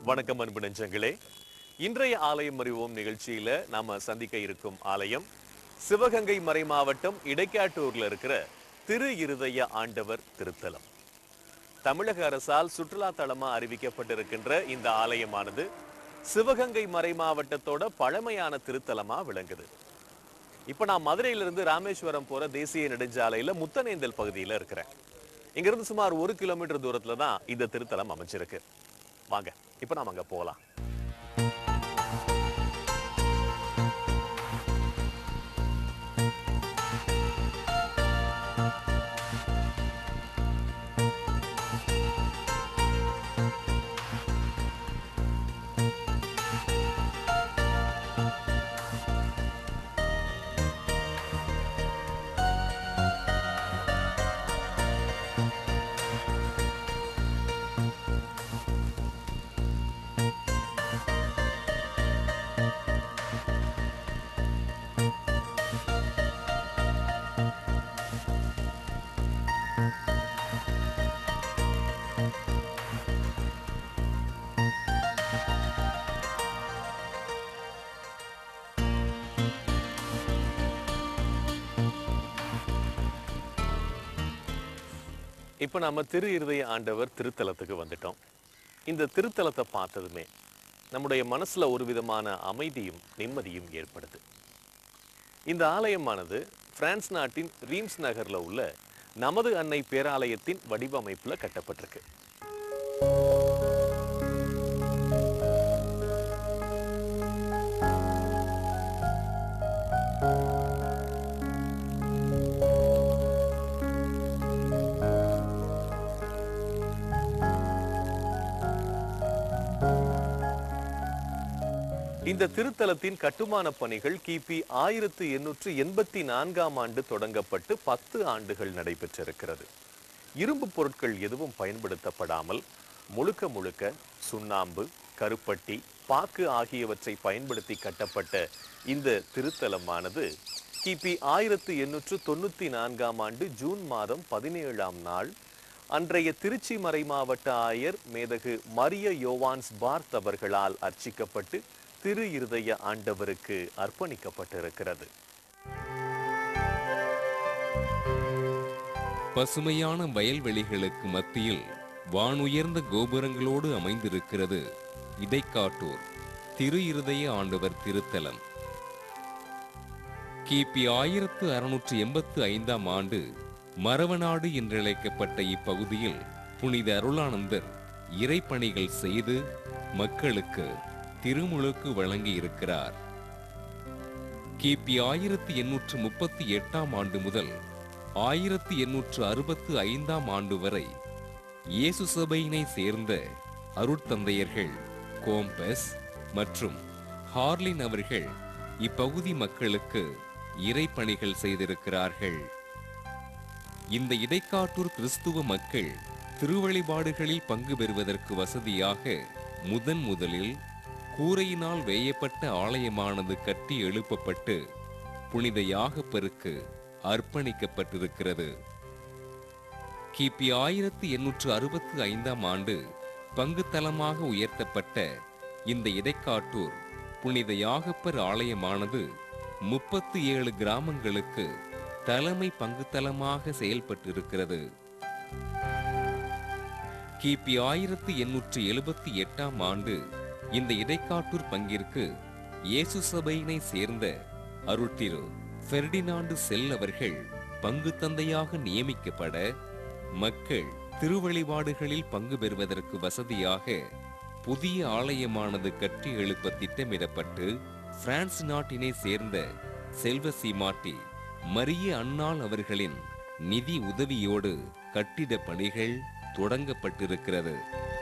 வணக்கம் அன்பு நெஞ்சங்களே. இன்றைய ஆலயம் அறிவோம் நிகழ்ச்சியில நாம சந்திக்க இருக்கும் ஆலயம் சிவகங்கை மறை மாவட்டம் இடைக்காட்டூர்ல இருக்கிற திரு இருதய ஆண்டவர் திருத்தலம். தமிழக அரசால் சுற்றுலா தலமா அறிவிக்கப்பட்டிருக்கின்ற இந்த ஆலயமானது சிவகங்கை மறை மாவட்டத்தோட பழமையான திருத்தலமா விளங்குது. இப்ப நான் மதுரையிலிருந்து ராமேஸ்வரம் போற தேசிய நெடுஞ்சாலையில முத்தனேந்தல் பகுதியில இருக்கிறேன். இங்கிருந்து சுமார் 1 கிலோமீட்டர் தூரத்துல தான் இந்த திருத்தலம் அமைஞ்சிருக்கு. வாங்க இப்ப நாம அங்க போலாம். இப்ப நாம திரு இருதய ஆண்டவர் திருத்தலத்துக்கு வந்துட்டோம். இந்த திருத்தலத்தை பார்த்ததுமே நம்முடைய மனசுல ஒரு விதமான அமைதியும் நிம்மதியும் ஏற்படுது. இந்த ஆலயமானது பிரான்ஸ் நாட்டின் ரீம்ஸ் நகர்ல உள்ள நமது அன்னை பேராலயத்தின் வடிவமைப்புல கட்டப்பட்டிருக்கு. இந்த திருத்தலத்தின் கட்டுமான பணிகள் கிபி 1884ஆம் ஆண்டு தொடங்கப்பட்டு 10 ஆண்டுகள் நடைபெற்றிருக்கிறது. இரும்பு பொருட்கள் எதுவும் பயன்படுத்தப்படாமல் முழுக்க முழுக்க சுண்ணாம்பு, கருப்பட்டி, பாக்கு ஆகியவற்றை பயன்படுத்தி கட்டப்பட்ட இந்த திருத்தலமானது கிபி 1894ஆம் ஆண்டு ஜூன் மாதம் 17ஆம் நாள் அன்றைய திருச்சி மறை மாவட்ட ஆயர் மேதகு மரிய யோவான்ஸ் பார்த் அவர்களால் அர்ச்சிக்கப்பட்டு திரு இருதய ஆண்டவருக்கு அர்ப்பணிக்கப்பட்டிருக்கிறது. பசுமையான வயல்வெளிகளுக்கு மத்தியில் வானுயர்ந்த கோபுரங்களோடு அமைந்திருக்கிறது இடைக்காட்டூர் திரு இருதய ஆண்டவர் திருத்தலம். கிபி 1685ஆம் ஆண்டு மரவநாடு என்றழைக்கப்பட்ட இப்பகுதியில் புனித அருளானந்தர் இறைப்பணிகள் செய்து மக்களுக்கு திருமுழுக்கு வழங்கி இருக்கிறார். கிபி 1838ஆம் ஆண்டு முதல் 1865ஆம் ஆண்டு வரை இயேசு சபையினை சேர்ந்த அருட்தந்தையர்கள் கோம்பஸ் மற்றும் ஹார்லின் அவர்கள் இப்பகுதி மக்களுக்கு இறைப்பணிகள் செய்திருக்கிறார்கள். இந்த இடைக்காட்டூர் கிறிஸ்துவ மக்கள் திருவழிபாடுகளில் பங்கு பெறுவதற்கு வசதியாக முதலில் கூரையினால் வேயப்பட்ட ஆலயமானது கட்டி எழுப்பப்பட்டு புனித யாகப்பருக்கு அர்ப்பணிக்கப்பட்டிருக்கிறது. கிபி 1865ஆம் ஆண்டு பங்குத்தலமாக உயர்த்தப்பட்ட இந்த இடைக்காட்டூர் புனித யாகப்பர் ஆலயமானது 37 கிராமங்களுக்கு தலைமை பங்குத்தலமாக செயல்பட்டிருக்கிறது. கிபி 1878ஆம் ஆண்டு இந்த இடைக்காட்டூர் பங்கிற்கு இயேசு சபையினை சேர்ந்த அருட்திரு பெர்டினாண்டு செல் அவர்கள் பங்கு தந்தையாக நியமிக்கப்பட மக்கள் திருவழிபாடுகளில் பங்கு பெறுவதற்கு வசதியாக புதிய ஆலயமானது கட்டி எழுப்ப திட்டமிடப்பட்டு பிரான்ஸ் நாட்டினை சேர்ந்த செல்வ சீமாட்டி மரிய அன்னாள் அவர்களின் நிதி உதவியோடு கட்டிட பணிகள் தொடங்கப்பட்டிருக்கிறது.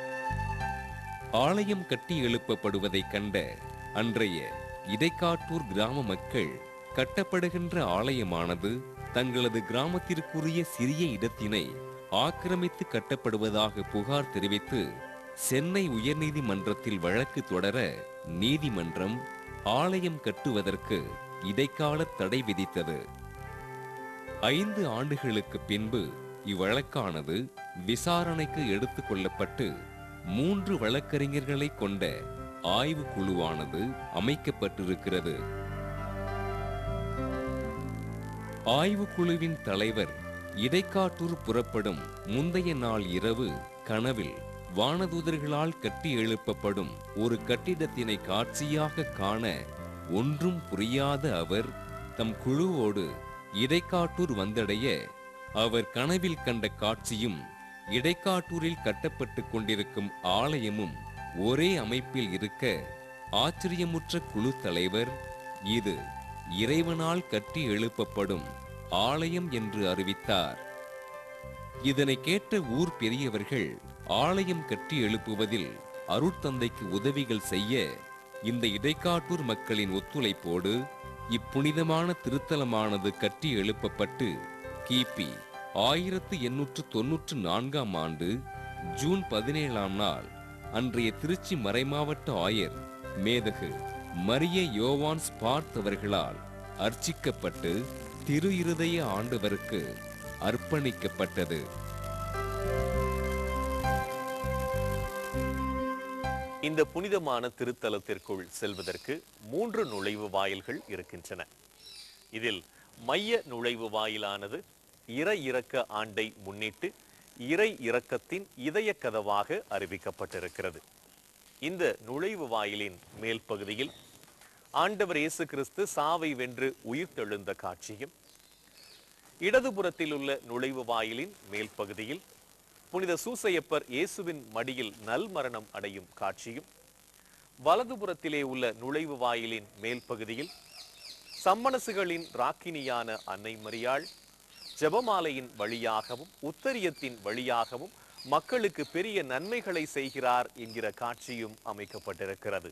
ஆலயம் கட்டி எழுப்பப்படுவதை கண்ட அன்றைய இடைக்காட்டூர் கிராம மக்கள் கட்டப்படுகின்ற ஆலயமானது தங்களது கிராமத்திற்குரிய சிறிய இடத்தினை ஆக்கிரமித்து கட்டப்படுவதாக புகார் தெரிவித்து சென்னை உயர்நீதிமன்றத்தில் வழக்கு தொடர நீதிமன்றம் ஆலயம் கட்டுவதற்கு இடைக்கால தடை விதித்தது. 5 ஆண்டுகளுக்கு பின்பு இவ்வழக்கானது விசாரணைக்கு எடுத்துக் கொள்ளப்பட்டு 3 வழக்கறிஞர்களை கொண்ட ஆய்வு குழுவானது அமைக்கப்பட்டிருக்கிறது. ஆய்வுக்குழுவின் தலைவர் இடைக்காட்டூர் புறப்படும் முந்தைய நாள் இரவு கனவில் வானதூதர்களால் கட்டி எழுப்பப்படும் ஒரு கட்டிடத்தினை காட்சியாக காண ஒன்றும் புரியாத அவர் தம் குழுவோடு இடைக்காட்டூர் வந்தடைய, அவர் கனவில் கண்ட காட்சியும் இடைக்காட்டூரில் கட்டப்பட்டு கொண்டிருக்கும் ஆலயமும் ஒரே அமைப்பில் இருக்க ஆச்சரியமுற்ற குழு தலைவர் இது இறைவனால் கட்டி எழுப்பப்படும் ஆலயம் என்று அறிவித்தார். இதனை கேட்ட ஊர் பெரியவர்கள் ஆலயம் கட்டி எழுப்புவதில் அருட்தந்தைக்கு உதவிகள் செய்ய இந்த இடைக்காட்டூர் மக்களின் ஒத்துழைப்போடு இப்புனிதமான திருத்தலமானது கட்டி எழுப்பப்பட்டு கிபி 1894ஆம் ஆண்டு ஜூன் 17ஆம் நாள் அன்றைய திருச்சி மறைமாவட்ட ஆயர் மேதகு மரிய யோவான் ஸ்பார்த் அவர்களால் அர்ச்சிக்கப்பட்டு திரு இருதய ஆண்டவருக்கு அர்ப்பணிக்கப்பட்டது. இந்த புனிதமான திருத்தலத்திற்குள் செல்வதற்கு 3 நுழைவு வாயில்கள் இருக்கின்றன. இதில் மைய நுழைவு வாயிலானது இறை இரக்க ஆண்டை முன்னிட்டு இறை இரக்கத்தின் இதய கதவாக அறிவிக்கப்பட்டிருக்கிறது. இந்த நுழைவு வாயிலின் மேல் பகுதியில் ஆண்டவர் இயேசு கிறிஸ்து சாவை வென்று உயிர்த்தெழுந்த காட்சியும், இடதுபுறத்தில் உள்ள நுழைவு வாயிலின் மேல் பகுதியில் புனித சூசையப்பர் இயேசுவின் மடியில் நல்மரணம் அடையும் காட்சியும், வலதுபுறத்திலே உள்ள நுழைவு வாயிலின் மேல் பகுதியில் சம்மனசுகளின் ராக்கினியான அன்னை மரியாள் ஜெபமாலையின் வழியாகவும் உத்தரியத்தின் வழியாகவும் மக்களுக்கு பெரிய நன்மைகளை செய்கிறார் என்கிற காட்சியும் அமைக்கப்பட்டிருக்கிறது.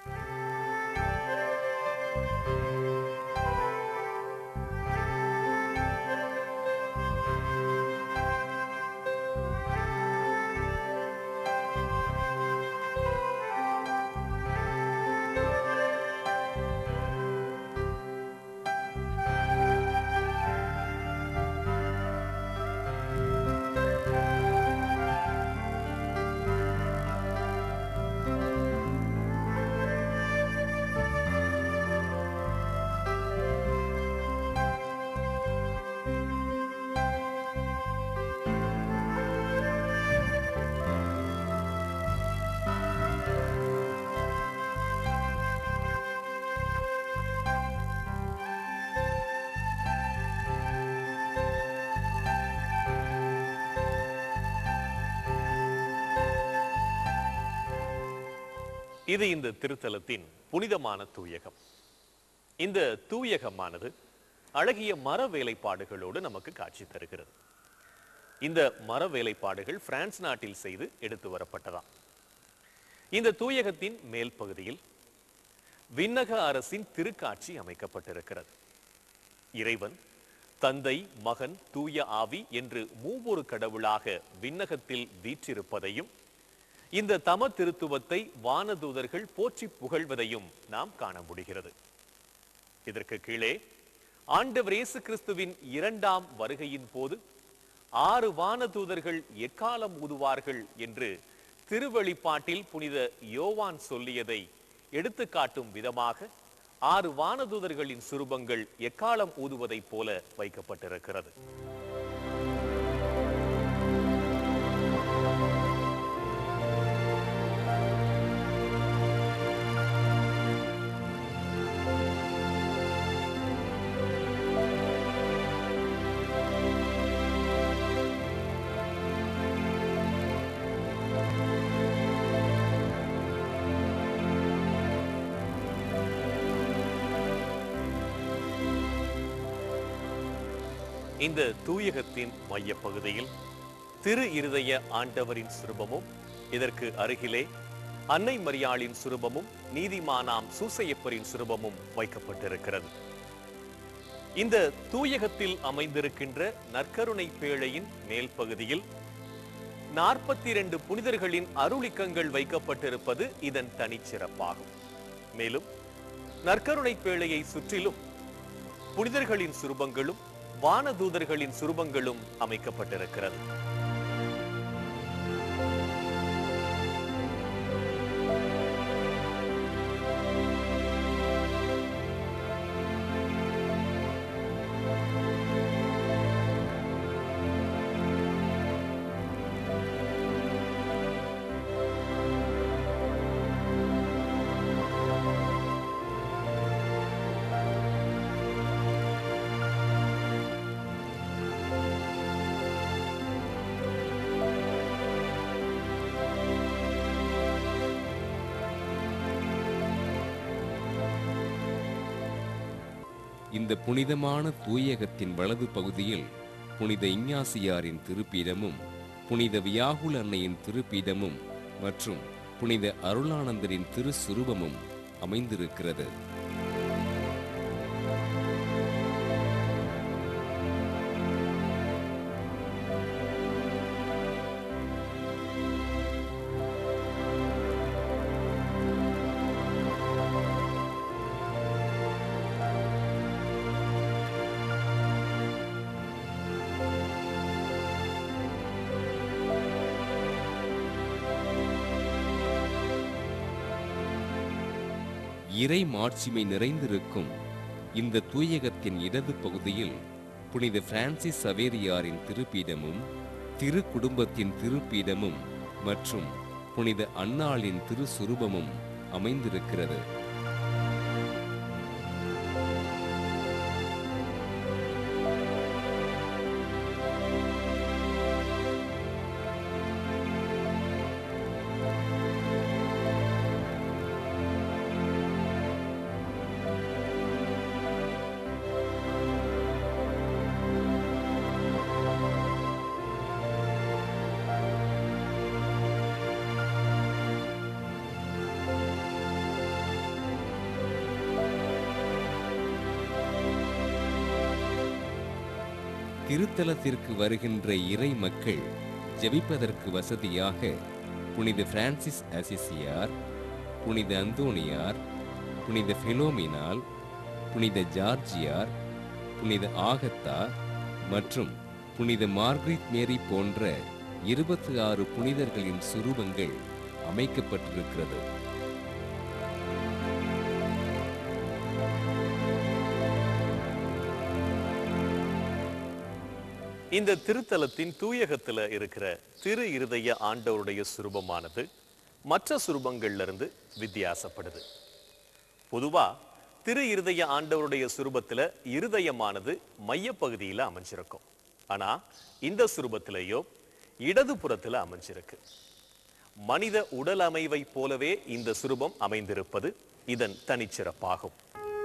இது இந்த திருத்தலத்தின் புனிதமான தூயகம். இந்த தூயகமானது அழகிய மர வேலைப்பாடுகளோடு நமக்கு காட்சி தருகிறது. இந்த மர வேலைப்பாடுகள் பிரான்ஸ் நாட்டில் செய்து எடுத்து வரப்பட்டதாம். இந்த தூயகத்தின் மேல் பகுதியில் விண்ணக அரசின் திருக்காட்சி அமைக்கப்பட்டிருக்கிறது. இறைவன் தந்தை, மகன், தூய ஆவி என்று மூவொரு கடவுளாக விண்ணகத்தில் வீற்றிருப்பதையும் இந்த தம திருத்துவத்தை வானதூதர்கள் போற்றி புகழ்வதையும் நாம் காண முடிகிறது. இதற்கு கீழே ஆண்டவர் இயேசு கிறிஸ்துவின் 2ஆம் வருகையின் போது 6 வானதூதர்கள் எக்காலம் ஊதுவார்கள் என்று திருவெளிப்பாட்டில் புனித யோவான் சொல்லியதை எடுத்துக்காட்டும் விதமாக 6 வானதூதர்களின் சுரூபங்கள் எக்காலம் ஊதுவதைப் போல வைக்கப்பட்டிருக்கிறது. இந்த தூயகத்தின் மைய பகுதியில் திரு இருதய ஆண்டவரின் சுரூபமும், இதற்கு அருகிலே அன்னை மரியாளின் சுரூபமும் நீதிமானாம் சூசையப்பரின் சுரூபமும் வைக்கப்பட்டிருக்கிறது. இந்த தூயகத்தில் அமைந்திருக்கின்ற நற்கருணை பேழையின் மேல் பகுதியில் 42 புனிதர்களின் அருளிக்கங்கள் வைக்கப்பட்டிருப்பது இதன் தனிச்சிறப்பாகும். மேலும் நற்கருணை பேழையை சுற்றிலும் புனிதர்களின் சுரூபங்களும் வானதூதர்களின் சுரூபங்களும் அமைக்கப்பட்டிருக்கிறது. இந்த புனிதமான தூயகத்தின் வலது பகுதியில் புனித இஞ்ஞாசியாரின் திருப்பீடமும், புனித வியாகுல அன்னையின் திருப்பீடமும் மற்றும் புனித அருளானந்தரின் திருசுரூபமும் அமைந்திருக்கிறது. இறை மாட்சிமை நிறைந்திருக்கும் இந்த தூயகத்தின் இடது பகுதியில் புனித பிரான்சிஸ் சவேரியாரின் திருப்பீடமும், திரு குடும்பத்தின் திருப்பீடமும் மற்றும் புனித அன்னாளின் திருசுரூபமும் அமைந்திருக்கிறது. திருத்தலத்திற்கு வருகின்ற இறை மக்கள் ஜெபிப்பதற்கு வசதியாக புனித பிரான்சிஸ் அசிசியார், புனித அந்தோனியார், புனித பிலோமினால், புனித ஜார்ஜியார், புனித ஆகத்தா மற்றும் புனித மார்கரெட் மேரி போன்ற 26 புனிதர்களின் சுரூபங்கள் அமைக்கப்பட்டிருக்கிறது. இந்த திருத்தலத்தின் தூயகத்துல இருக்கிற திரு இருதய ஆண்டவருடைய சுரூபமானது மற்ற சுரூபங்கள்ல இருந்து வித்தியாசப்படுது. பொதுவா திரு இருதய ஆண்டவருடைய சுரூபத்துல இருதயமானது மையப்பகுதியில அமைஞ்சிருக்கும். ஆனா இந்த சுரூபத்திலேயோ இடது புறத்துல அமைஞ்சிருக்கு. மனித உடல் அமைவை போலவே இந்த சுரூபம் அமைந்திருப்பது இதன் தனிச்சிறப்பாகும்.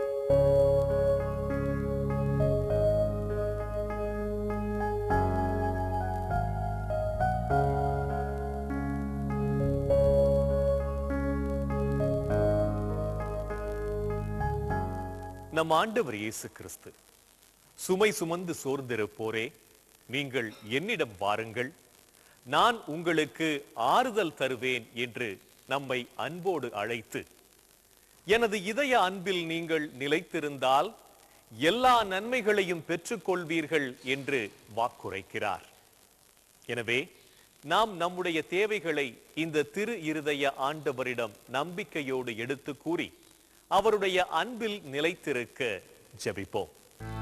நம் ஆண்டவர் இயேசு கிறிஸ்து, சுமை சுமந்து சோர்ந்திருப்போரே, நீங்கள் என்னிடம் வாருங்கள், நான் உங்களுக்கு ஆறுதல் தருவேன் என்று நம்மை அன்போடு அழைத்து, எனது இதய அன்பில் நீங்கள் நிலைத்திருந்தால் எல்லா நன்மைகளையும் பெற்றுக்கொள்வீர்கள் என்று வாக்குரைக்கிறார். எனவே நாம் நம்முடைய தேவைகளை இந்த திரு இருதய ஆண்டவரிடம் நம்பிக்கையோடு எடுத்து கூறி அவருடைய அன்பில் நிலைத்திருக்க ஜெபிப்போம்.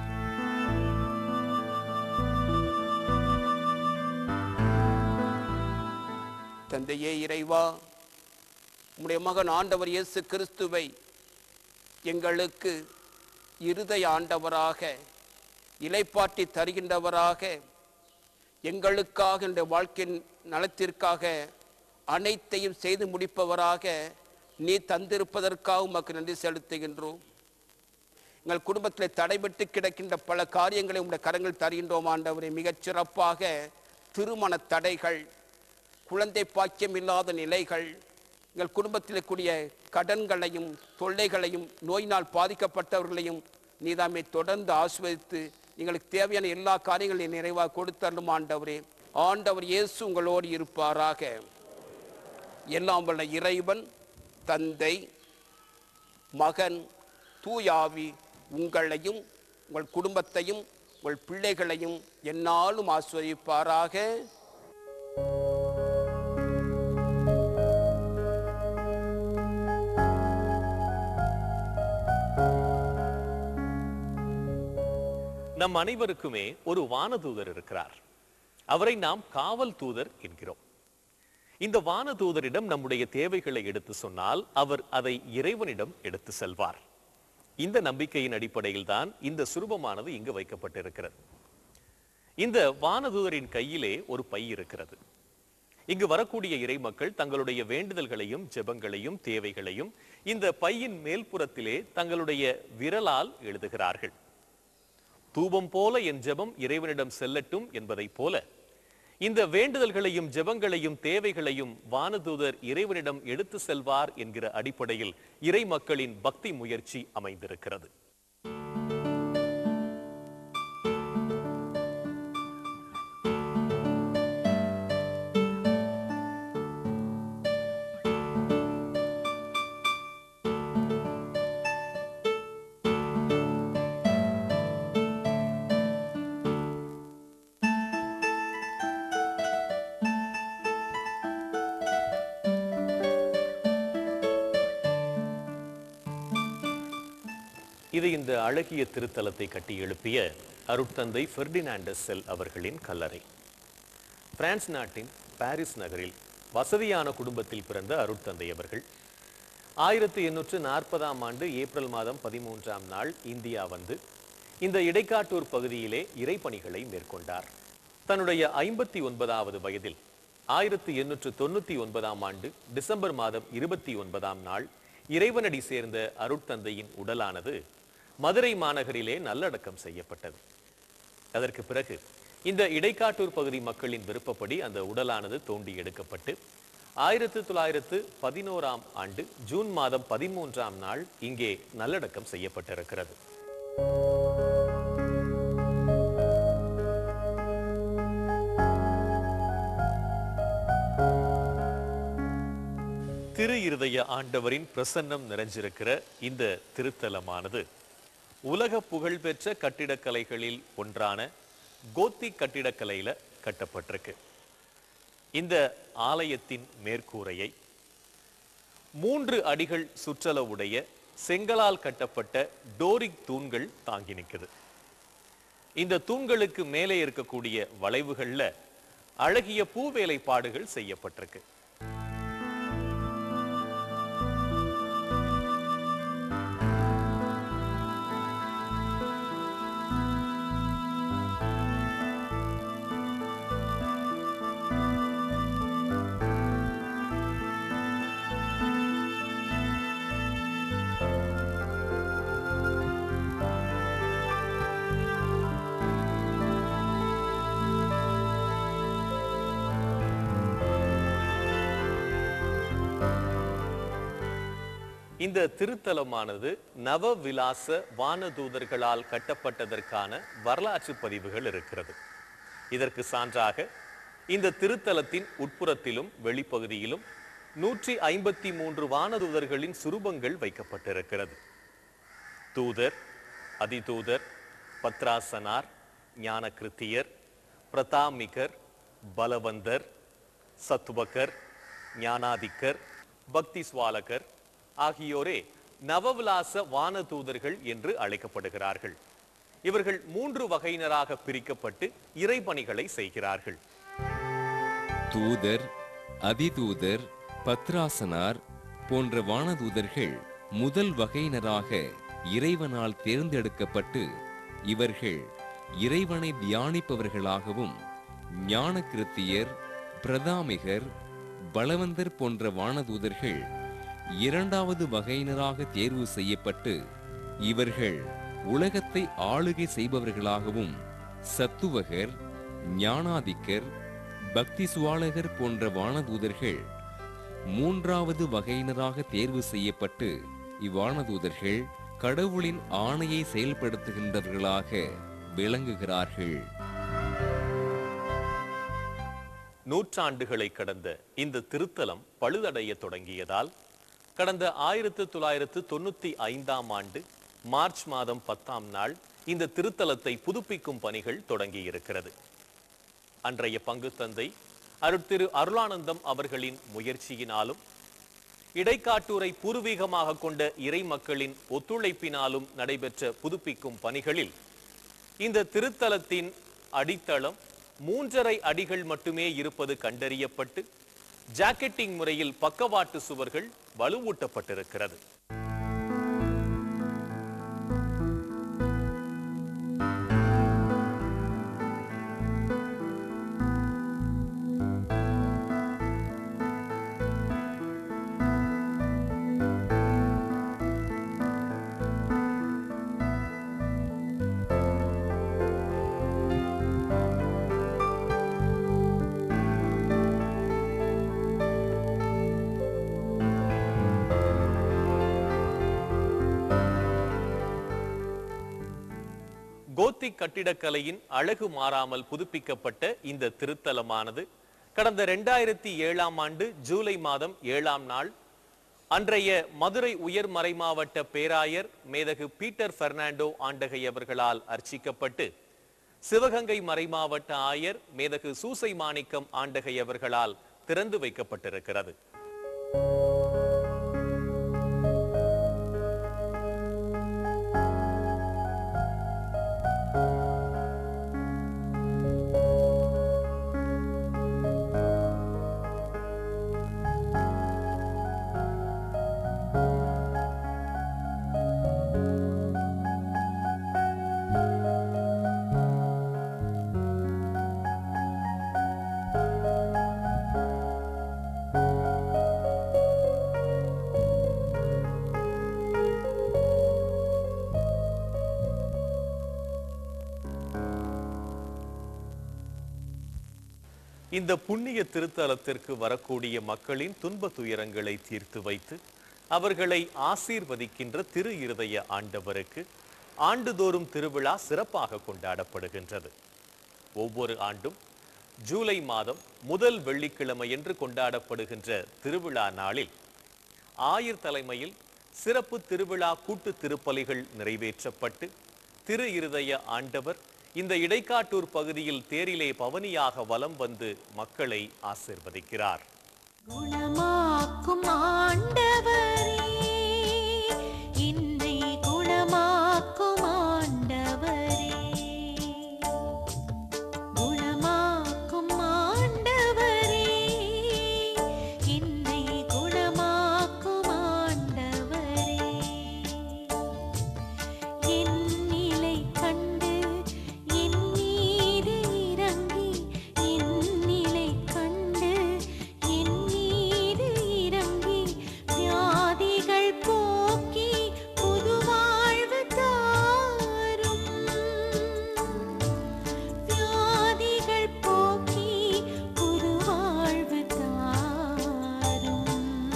தந்தையே இறைவா, உம்முடைய மகன் ஆண்டவர் இயேசு கிறிஸ்துவை எங்களுக்கு இருதய ஆண்டவராக, இலைப்பாட்டி தருகின்றவராக, எங்களுக்காக இந்த வாழ்க்கையின் நலத்திற்காக அனைத்தையும் செய்து முடிப்பவராக நீ தந்திருப்பதற்காக உமக்கு நன்றி செலுத்துகின்றோம். எங்கள் குடும்பத்தில் தடைபட்டு கிடக்கின்ற பல காரியங்களை உங்களுடைய கரங்கள் தருகின்றோம் ஆண்டவரே. மிகச் சிறப்பாக திருமண தடைகள், குழந்தை பாக்கியம் இல்லாத நிலைகள், எங்கள் குடும்பத்தில் கூடிய கடன்களையும் தொல்லைகளையும் நோயினால் பாதிக்கப்பட்டவர்களையும் நீதாமே தொடர்ந்து ஆசீர்வதித்து எங்களுக்கு தேவையான எல்லா காரியங்களையும் நிறைவாக கொடுத்தருளும் ஆண்டவரே. ஆண்டவர் இயேசு உங்களோடு இருப்பாராக. எல்லாம் வல்ல இறைவன், தந்தை, மகன், தூயாவி உங்களையும் உங்கள் குடும்பத்தையும் உங்கள் பிள்ளைகளையும் எந்நாளும் ஆசீர்வதிப்பாராக. நம் அனைவருக்குமே ஒரு வானதூதர் இருக்கிறார். அவரை நாம் காவல் தூதர் என்கிறோம். இந்த வானதூதரிடம் நம்முடைய தேவைகளை எடுத்து சொன்னால் அவர் அதை இறைவனிடம் எடுத்து செல்வார். இந்த நம்பிக்கையின் அடிப்படையில் தான் இந்த சுரூபமானது இங்கு வைக்கப்பட்டிருக்கிறது. இந்த வானதூதரின் கையிலே ஒரு பை இருக்கிறது. இங்கு வரக்கூடிய இறைமக்கள் தங்களுடைய வேண்டுதல்களையும் ஜெபங்களையும் தேவைகளையும் இந்த பையின் மேல்புறத்திலே தங்களுடைய விரலால் எழுதுகிறார்கள். தூபம் போல என் ஜெபம் இறைவனிடம் செல்லட்டும் என்பதைப் போல இந்த வேண்டுதல்களையும் ஜெபங்களையும் தேவைகளையும் வானதூதர் இறைவனிடம் எடுத்து செல்வார் என்கிற அடிப்படையில் இறை மக்களின் பக்தி முயற்சி அமைந்திருக்கிறது. இது இந்த அழகிய திருத்தலத்தை கட்டி எழுப்பிய அருட்தந்தை பெர்டினாண்டஸ் செல் அவர்களின் கல்லறை. பிரான்ஸ் நாட்டின் பாரிஸ் நகரில் வசதியான குடும்பத்தில் பிறந்த அருட்தந்தை அவர்கள் 1840ஆம் ஆண்டு ஏப்ரல் மாதம் 13ஆம் நாள் இந்தியா வந்து இந்த இடைக்காட்டூர் பகுதியிலே இறைப்பணிகளை மேற்கொண்டார். தன்னுடைய 59வது வயதில் 1899ஆம் ஆண்டு டிசம்பர் மாதம் 29ஆம் நாள் இறைவனடி சேர்ந்த அருட்தந்தையின் உடலானது மதுரை மாநகரிலே நல்லடக்கம் செய்யப்பட்டது. அதற்கு பிறகு இந்த இடைக்காட்டூர் பகுதி மக்களின் விருப்பப்படி அந்த உடலானது தோண்டி எடுக்கப்பட்டு 1911ஆம் ஆண்டு ஜூன் மாதம் 13ஆம் நாள் இங்கே நல்லடக்கம் செய்யப்பட்டிருக்கிறது. திரு இருதய ஆண்டவரின் பிரசன்னம் நிறைஞ்சிருக்கிற இந்த திருத்தலமானது உலக புகழ்பெற்ற கட்டிடக்கலைகளில் ஒன்றான கோத்திக் கட்டிடக்கலையில கட்டப்பட்டிருக்கு. இந்த ஆலயத்தின் மேற்கூரையை 3 அடிகள் சுற்றளவுடைய செங்கலால் கட்டப்பட்ட டோரிக் தூண்கள் தாங்கி நிற்குது. இந்த தூண்களுக்கு மேலே இருக்கக்கூடிய வளைவுகள்ல அழகிய பூவேலைப்பாடுகள் செய்யப்பட்டிருக்கு. இந்த திருத்தலமானது நவவிலாச வானதூதர்களால் கட்டப்பட்டதற்கான வரலாற்று பதிவுகள் இருக்கிறது. இதற்கு சான்றாக இந்த திருத்தலத்தின் உட்புறத்திலும் வெளிப்பகுதியிலும் 153 வானதூதர்களின் சுரூபங்கள் வைக்கப்பட்டிருக்கிறது. தூதர், அதிதூதர், பத்ராசனார், ஞானகிருத்தியர், பிரதாமிகர், பலவந்தர், சத்துவகர், ஞானாதிக்கர், பக்தி சுவாலகர் ஆகியோரே நவவிலாச வானதூதர்கள் என்று அழைக்கப்படுகிறார்கள். இவர்கள் 3 வகையினராக பிரிக்கப்பட்டு இறைபணிகளை செய்கிறார்கள். தூதர், அதிதூதர், பத்ராசனார் போன்ற வானதூதர்கள் முதல் வகையினராக இறைவனால் தேர்ந்தெடுக்கப்பட்டு இவர்கள் இறைவனை தியானிப்பவர்களாகவும், ஞானகிருத்தியர், பிரதாமிகர், பலவந்தர் போன்ற வானதூதர்கள் 2வது வகையினராக தேர்வு செய்யப்பட்டு இவர்கள் உலகத்தை ஆளுகை செய்பவர்களாகவும், சத்துவகர், ஞானாதிக்கர், பக்தி சுவாலகர் போன்ற வானதூதர்கள் 3வது வகையினராக தேர்வு செய்யப்பட்டு இவ்வானதூதர்கள் கடவுளின் ஆணையை செயல்படுத்துகின்றவர்களாக விளங்குகிறார்கள். நூற்றாண்டுகளை கடந்த இந்த திருத்தலம் பழுதடைய தொடங்கியதால் கடந்த 1995ஆம் ஆண்டு மார்ச் மாதம் 10ஆம் நாள் இந்த திருத்தலத்தை புதுப்பிக்கும் பணிகள் தொடங்கி இருக்கிறது. அன்றைய பங்கு தந்தை அருட்திரு அருளானந்தம் அவர்களின் முயற்சியினாலும் இடைக்காட்டூரை பூர்வீகமாக கொண்ட இறை மக்களின் ஒத்துழைப்பினாலும் நடைபெற்ற புதுப்பிக்கும் பணிகளில் இந்த திருத்தலத்தின் அடித்தளம் 3.5 அடிகள் மட்டுமே இருப்பது கண்டறியப்பட்டு ஜாக்கெட்டிங் முறையில் பக்கவாட்டு சுவர்கள் வலுவூட்டப்பட்டிருக்கிறது. கோத்திக் கட்டிடக்கலையின் அழகு மாறாமல் புதுப்பிக்கப்பட்ட இந்த திருத்தலமானது கடந்த 2007ஆம் ஆண்டு ஜூலை மாதம் 7ஆம் நாள் அன்றைய மதுரை உயர் மறைமாவட்ட பேராயர் மேதகு பீட்டர் பெர்னாண்டோ ஆண்டகை அவர்களால் அர்ச்சிக்கப்பட்டு சிவகங்கை மறைமாவட்ட ஆயர் மேதகு சூசை மாணிக்கம் ஆண்டகை அவர்களால் திறந்து வைக்கப்பட்டிருக்கிறது. இந்த புண்ணிய திருத்தலத்திற்கு வரக்கூடிய மக்களின் துன்ப துயரங்களை தீர்த்து வைத்து அவர்களை ஆசீர்வதிக்கின்ற திரு இருதய ஆண்டவருக்கு ஆண்டுதோறும் திருவிழா சிறப்பாக கொண்டாடப்படுகின்றது. ஒவ்வொரு ஆண்டும் ஜூலை மாதம் முதல் வெள்ளிக்கிழமையன்று கொண்டாடப்படுகின்ற திருவிழா நாளில் ஆயர் தலைமையில் சிறப்பு திருவிழா கூட்டு திருப்பலிகள் நிறைவேற்றப்பட்டு திரு இருதய ஆண்டவர் இந்த இடைக்காட்டூர் பகுதியில் தேரிலே பவனியாக வலம் வந்து மக்களை ஆசீர்வதிக்கிறார். குணமாக்கும் ஆண்டவரே, என்னை குணமாக்கும் ஆண்டவரே, குணமாக்கும் ஆண்டவரே, என்னை குணமாக்கும் ஆண்டவரே, என் நிலை கண்டு என் மீது இறங்கி, என் நிலை கண்டு என் மீது இறங்கி, வியாதிகள் போக்கி புது வாழ்வு தாரும், வியாதிகள் போக்கி புது வாழ்வு தாரும்,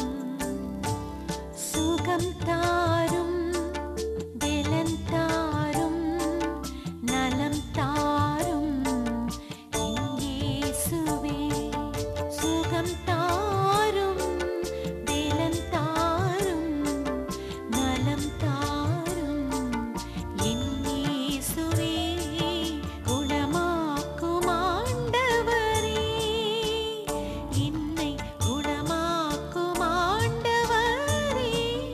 சுகம் தாரும், பலன் தாரும், நலம் தாரும், என் இயேசுவே. சுகம் தாரும், பலன் தாரும், நலம் தாரும், என் இயேசுவே. குணமாக்கும் ஆண்டவரே, என்னை குணமாக்கும் ஆண்டவரே.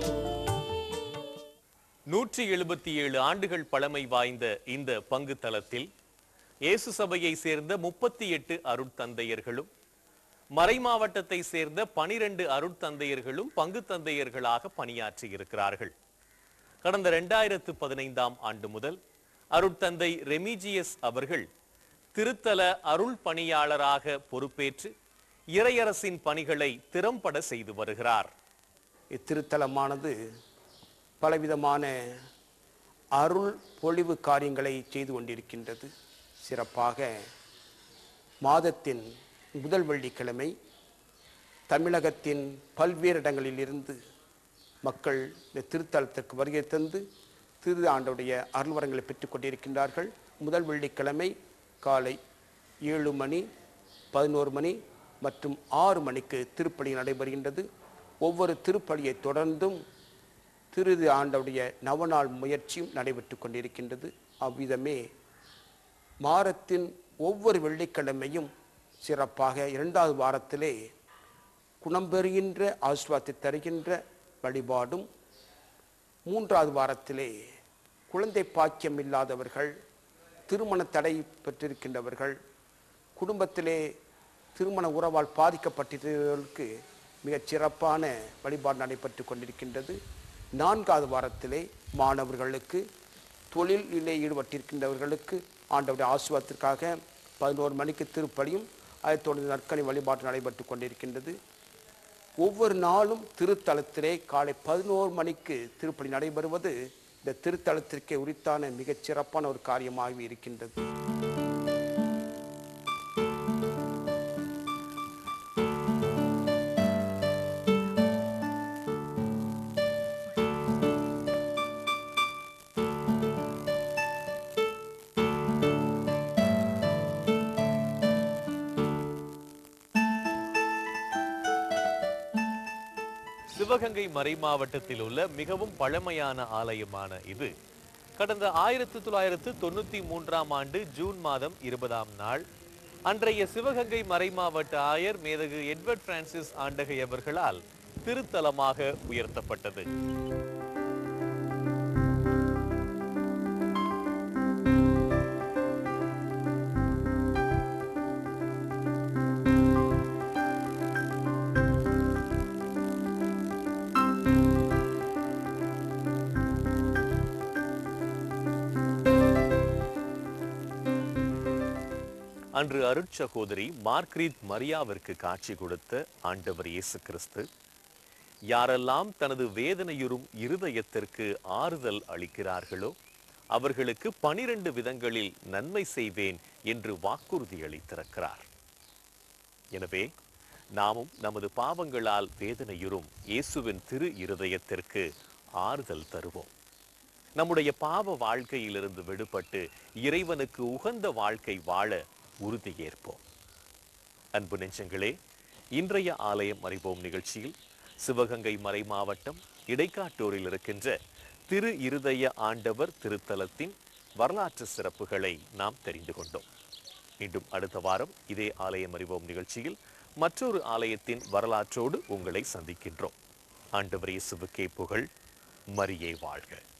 177 ஆண்டுகள் பழமை வாய்ந்த இந்த பங்கு தலத்தில் இயேசு சபையை சேர்ந்த 38 அருட்தந்தையர்களும் மறைமாவட்டத்தை சேர்ந்த 12 அருட்தந்தையர்களும் பங்கு தந்தையர்களாக பணியாற்றி இருக்கிறார்கள். கடந்த 2015ஆம் ஆண்டு முதல் அருட்தந்தை ரெமிஜியஸ் அவர்கள் திருத்தல அருள் பணியாளராக பொறுப்பேற்று இறையரசின் பணிகளை திறம்பட செய்து வருகிறார். இத்திருத்தலமானது பலவிதமான அருள் பொழிவு காரியங்களை செய்து கொண்டிருக்கின்றது. சிறப்பாக மாதத்தின் முதல் வெள்ளிக்கிழமை தமிழகத்தின் பல்வேறு இடங்களிலிருந்து மக்கள் இந்த திருத்தலத்திற்கு வருகை தந்து திரு ஆண்டவருடைய அருள்வரங்களை பெற்றுக் கொண்டிருக்கின்றார்கள். முதல் வெள்ளிக்கிழமை காலை 7 மணி, 11 மணி மற்றும் 6 மணிக்கு திருப்பலி நடைபெறுகின்றது. ஒவ்வொரு திருப்பலியை தொடர்ந்தும் திரு ஆண்டவருடைய நவநாள் முயற்சியும் நடைபெற்று கொண்டிருக்கின்றது. அவ்விதமே மாதத்தின் ஒவ்வொரு வெள்ளிக்கிழமையும் சிறப்பாக 2வது வாரத்திலே குணம்பெறுகின்ற ஆசீர்வாதத்தை தருகின்ற வழிபாடும், 3வது வாரத்திலே குழந்தை பாக்கியம் இல்லாதவர்கள், திருமண தடை பெற்றிருக்கின்றவர்கள், குடும்பத்திலே திருமண உறவால் பாதிக்கப்பட்டிருக்கிறவர்களுக்கு மிகச் சிறப்பான வழிபாடு நடைபெற்று கொண்டிருக்கின்றது. 4வது வாரத்திலே மாணவர்களுக்கு, தொழிலிலே ஈடுபட்டிருக்கின்றவர்களுக்கு ஆண்டவருடைய ஆசீர்வாதத்திற்காக 11 மணிக்கு திருப்பலியும் அதைத் தொடர்ந்து நற்கனி வழிபாடு நடைபெற்று கொண்டிருக்கின்றது. ஒவ்வொரு நாளும் திருத்தலத்திலே காலை 11 மணிக்கு திருப்பலி நடைபெறுவது இந்த திருத்தலத்திற்கே உரித்தான மிகச் சிறப்பான ஒரு காரியமாக இருக்கின்றது. சிவகங்கை மறை மாவட்டத்தில் உள்ள மிகவும் பழமையான ஆலயமான இது கடந்த 1993ஆம் ஆண்டு ஜூன் மாதம் 20ஆம் நாள் அன்றைய சிவகங்கை மறை மாவட்ட ஆயர் மேதகு எட்வர்ட் பிரான்சிஸ் ஆண்டகை அவர்களால் திருத்தலமாக உயர்த்தப்பட்டது. அன்று அருட்சகோதரி மார்க்ரீத் மரியாவிற்கு காட்சி கொடுத்த ஆண்டவர் இயேசு கிறிஸ்து யாரெல்லாம் தனது வேதனையுறும் இருதயத்திற்கு ஆறுதல் அளிக்கிறார்களோ அவர்களுக்கு 12 விதங்களில் நன்மை செய்வேன் என்று வாக்குறுதி அளித்திருக்கிறார். எனவே நாமும் நமது பாவங்களால் வேதனையுறும் இயேசுவின் திரு இருதயத்திற்கு ஆறுதல் தருவோம். நம்முடைய பாவ வாழ்க்கையிலிருந்து விடுபட்டு இறைவனுக்கு உகந்த வாழ்க்கை வாழ உறுதியேற்போம். அன்பு நெஞ்சங்களே, இன்றைய ஆலயம் அறிவோம் நிகழ்ச்சியில் சிவகங்கை மறை மாவட்டம் இடைக்காட்டூரில் இருக்கின்ற திரு இருதய ஆண்டவர் திருத்தலத்தின் வரலாற்று சிறப்புகளை நாம் தெரிந்து கொண்டோம். மீண்டும் அடுத்த வாரம் இதே ஆலயம் அறிவோம் நிகழ்ச்சியில் மற்றொரு ஆலயத்தின் வரலாற்றோடு உங்களை சந்திக்கின்றோம். ஆண்டவர் இயேசுவுக்கே புகழ், மரியே வாழ்க.